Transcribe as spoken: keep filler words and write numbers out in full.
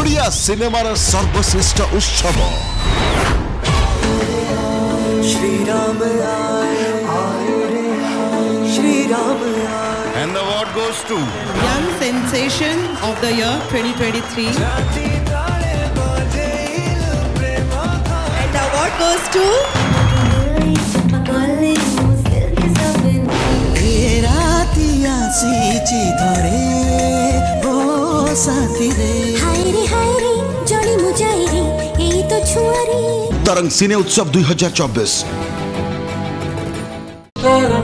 ओडिया सिनेमार सर्वश्रेष्ठ उत्सव Shri Ram Shri Ram and the award goes to Young Sensation of the Year twenty twenty-three. And the award goes to तरंग सिने उत्सव दो हज़ार चौबीस।